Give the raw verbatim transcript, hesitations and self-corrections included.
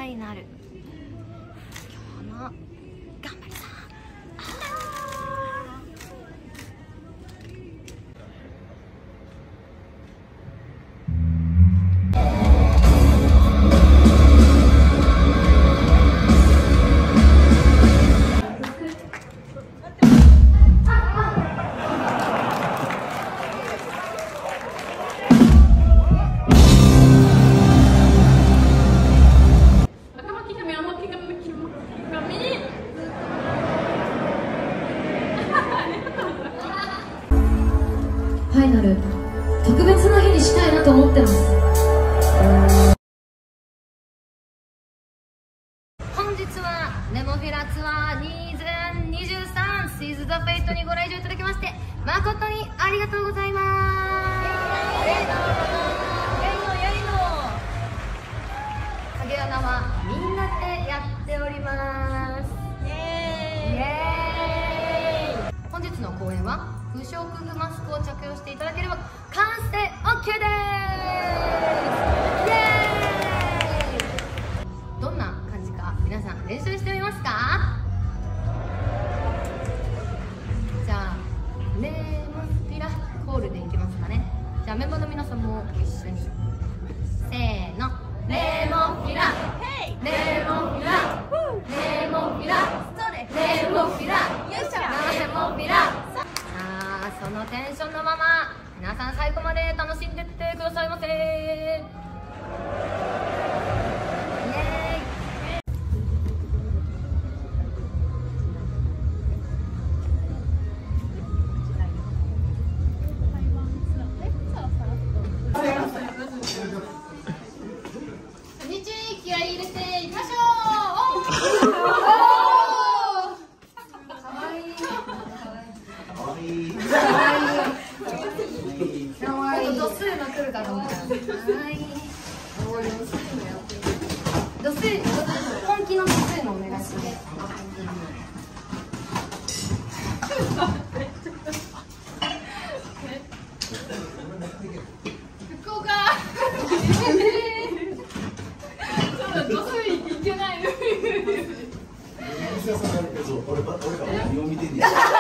ァイナル、今日の頑張りさん。 ファイナル特別な日にしたいなと思ってます。 本日はネモフィラツアーにせんにじゅうさんシーズ・ザ・フェイトにご来場いただきまして誠にありがとうございます。影穴はみんなでやっております。イエーイ。本日の公演は不織布マスクを着用していただければ完成 OK です。イエーイ。どんな感じか皆さん練習してみますか？じゃあレモンピラコールでいきますかね。じゃあメンバーの皆さんも一緒にせーの、レモンピラレモンピラレモンピラレモンピラよいしょレモンピラ。そのテンションのまま皆さん最後まで楽しんでってくださいませ。イエーイ。日中気合い入れていきましょう。度数の来るかと思った。度数、本気の度数のお願いします。福岡。そうだ、度数いけない。俺俺から何を見てんねん。